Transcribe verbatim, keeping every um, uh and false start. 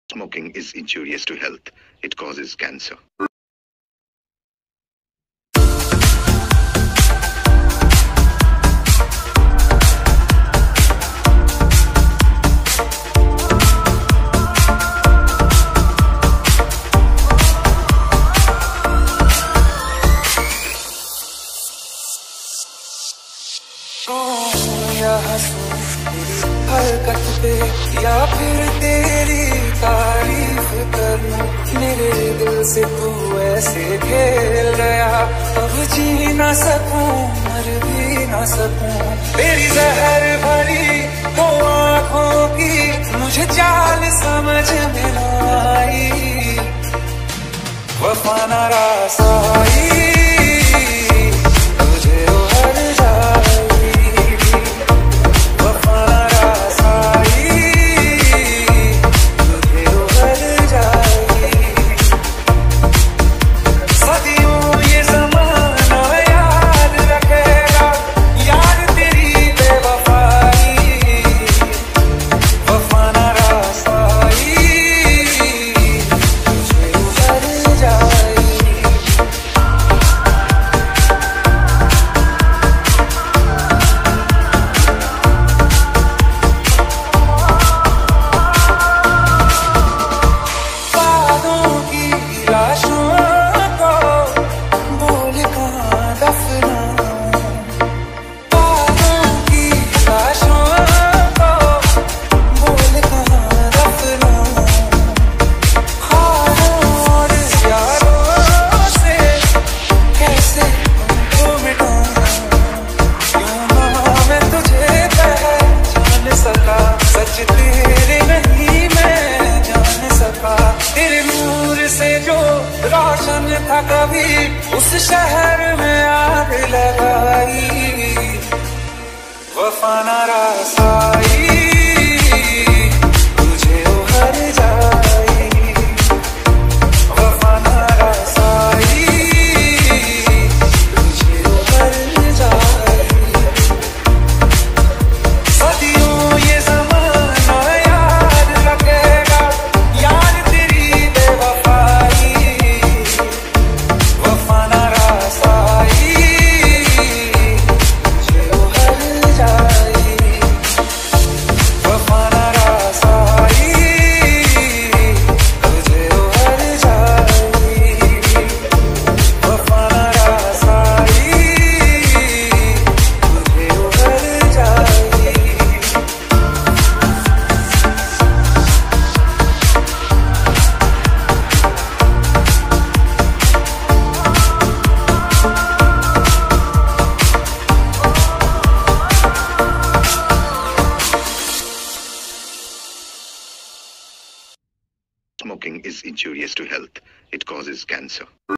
Smoking is injurious to health. It causes cancer. या हंसूं तेरी हरकत पे या फिर तेरी तारीफ करूं, मेरे दिल से तू ऐसे खेल गया, अब जी ना सकूं मर भी ना सकूं। तेरी जहर भरी वो आँखों की मुझे चाल समझ में ना आई, वफा ना रास आई तुझे उहर जाए। रोशन था कभी उस शहर में आग लगाई, वफा ना रास आई तुझे उहर जाई, वफा ना रास आई तुझे उहर जाई। सदियों ये ज़माना याद रखेगा, यार तेरी बेवफाई, वफा ना रास आई तुझे उहर जाई, वफा ना रास आई तुझे उहर जाई, वफा ना रास आई तुझे उहर जाई। Smoking is injurious to health. It causes cancer.